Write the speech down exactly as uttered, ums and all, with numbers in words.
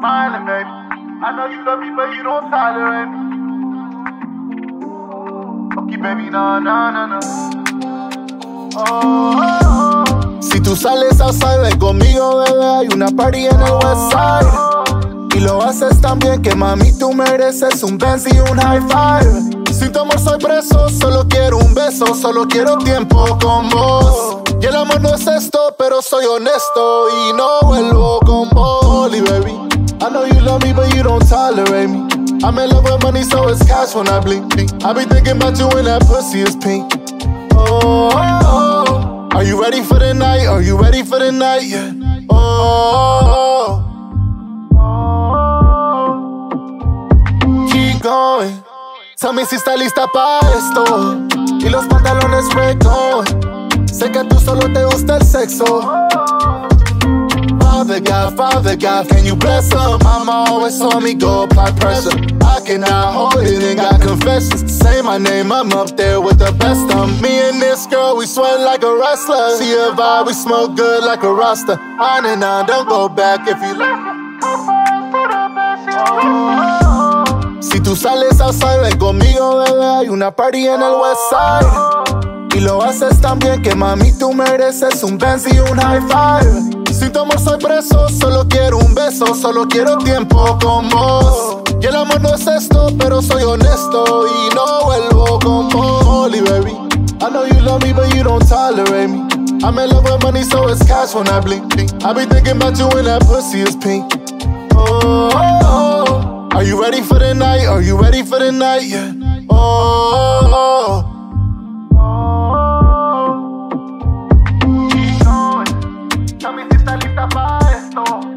smiling, baby. I know you love me, but you don't tolerate me. Okay, baby, no, no, no, no. Oh, oh, oh. Si tú sales outside, ven conmigo, bebé. Hay una party en el west side. Y lo haces tan bien que mami tú mereces un Benz y un high five. Sin tu amor soy preso, solo quiero un beso, solo quiero tiempo con vos. Y el amor no es esto, pero soy honesto y no vuelvo con Molly, baby. I know you love me, but you don't tolerate me. I'm in love with money, so it's cash when I blink, blink. I be thinking about you when that pussy is pink. Oh, oh, oh. Are you ready for the night? Are you ready for the night? Yeah. Oh, oh, oh. Keep going. Tell me si está lista pa' esto. Y los pantalones red going. Sé que tú solo te gusta el sexo. Father God, Father God, can you bless them? Mama always told me go apply pressure. I cannot hold it and got confessions. Say my name, I'm up there with the best of 'em. Me and this girl, we sweat like a wrestler. See a vibe, we smoke good like a Rasta. On and on, don't go back if you like. Si tú sales outside, ven conmigo, bebé. Hay una party en el west side. Y lo haces tan bien que mami tú mereces un Benz y un high five. Sin tu amor soy preso, solo quiero un beso, solo quiero tiempo con vos. Y el amor no es esto, pero soy honesto y no vuelvo con Molly, baby. I know you love me, but you don't tolerate me. I'm in love with money, so it's cash when I blink, blink. I be thinking about you when that pussy is pink. Oh, oh, oh. Are you ready for the night? Are you ready for the night? Yeah. Oh, oh, oh. Tell me si está lista pa' esto.